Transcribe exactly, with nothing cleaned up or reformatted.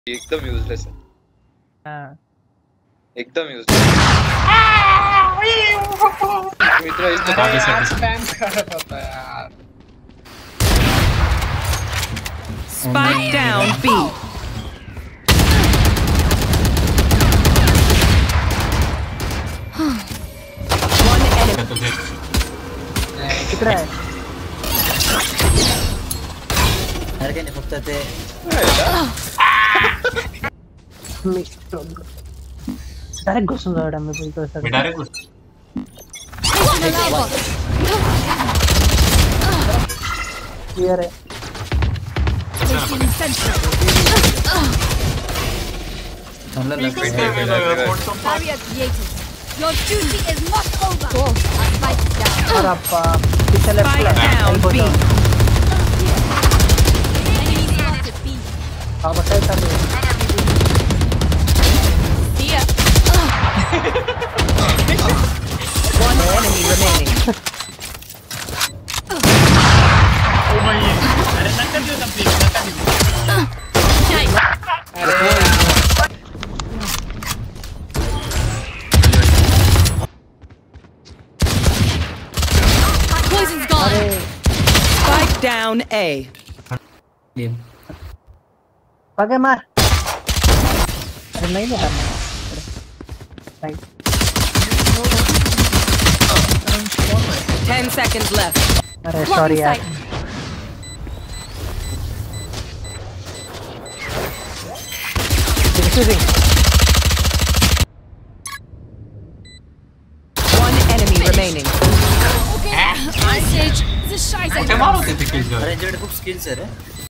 एकदम यूजलेस है। हाँ एकदम यूजलेस। मित्र इस तो आगे से स्पैम कर रहा था यार। Spike down B. One enemy. कितना है? अरे क्या नहीं फुकता थे? डायरेक्ट घुसूंगा डैम में कोई तो ऐसा। डायरेक्ट घुस। क्लियर है। हमला लग गया। Barrier created. Your duty is not over. Go. Spike down. और आप पीछे left Spike down B. Enemy spotted B. हाँ बताइए सब। See ya. One enemy remaining. ओ भाई अरे नक्कर दियो तब प्लीज नक्कर दियो। Poison's gone. Spike down A. Game. आगे मार। अरे नहीं नहीं करना। नहीं। Ten seconds left. अरे सॉरी यार। Diffusing. One enemy remaining. Okay. Message. The scheiße. क्या मारो थे किल जो? अरे जेड बुक स्किल्स है रे।